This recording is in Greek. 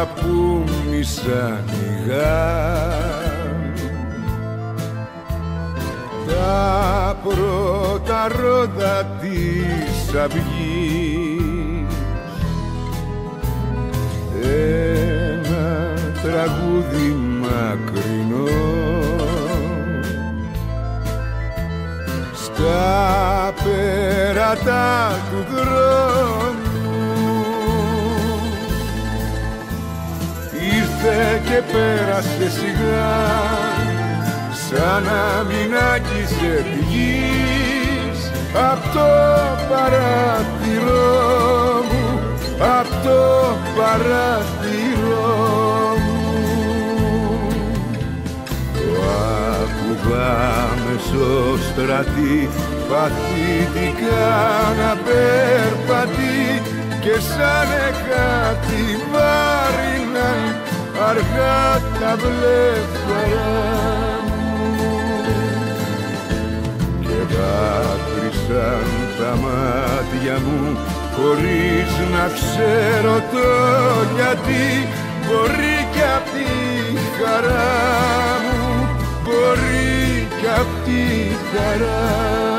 που μισάνοιγαν τα πρώτα ρόδα της αυγής. Ένα τραγούδι μακρινό στα πέρατα του δρόμου ήρθε και πέρασε σιγά σαν να μην άγγιζε τη γης απ' το παράθυρό μου, απ' το παράθυρό μου. Το άκουγα μεσοστρατή παθητικά να περπατεί και σαν κάτι βάριναν αργά τα βλέφαρα μου και δάκρυσαν τα μάτια μου χωρίς να ξέρω το γιατί. Μπορεί κι απ' τη χαρά μου, μπορεί κι απ' τη χαρά